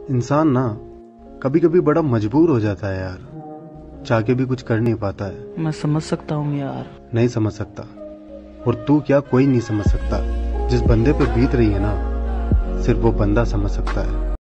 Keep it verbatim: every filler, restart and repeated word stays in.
इंसान ना कभी कभी बड़ा मजबूर हो जाता है यार, चाह के भी कुछ कर नहीं पाता है। मैं समझ सकता हूँ यार। नहीं समझ सकता, और तू क्या कोई नहीं समझ सकता। जिस बंदे पे बीत रही है ना, सिर्फ वो बंदा समझ सकता है।